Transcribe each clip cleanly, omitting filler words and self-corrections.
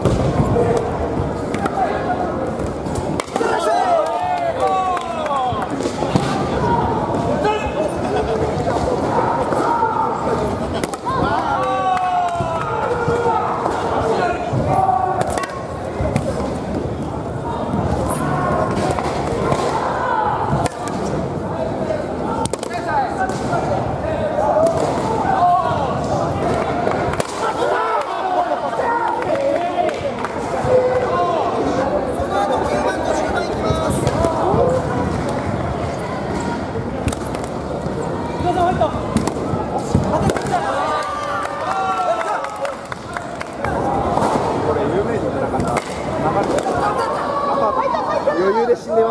余裕で死んでます。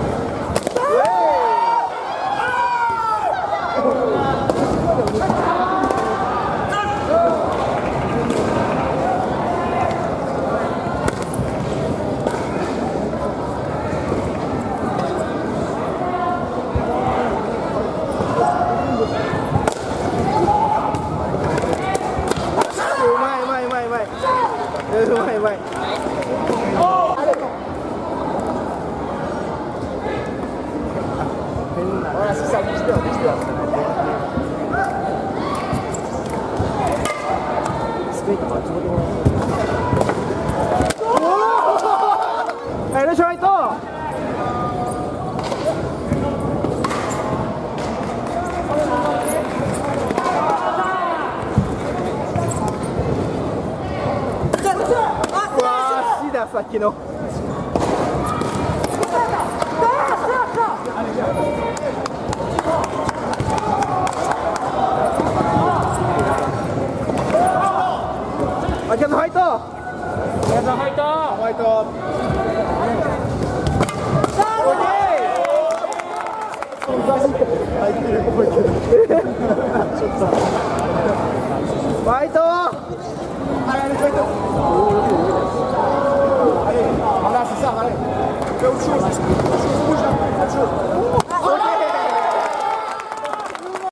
うまいうまい。Ahora sí saliste, ¿viste? ¡Ahí chavito! ¡Guau! だ、さっきの。あきらさんファイト。あきらさんファイト。ファイト。入ってるっぽいけど。ちょっと。ファイト。Allez, fais toi. Allez, voilà, c'est ça, allez. Fais autre chose. Bouge là, autre chose.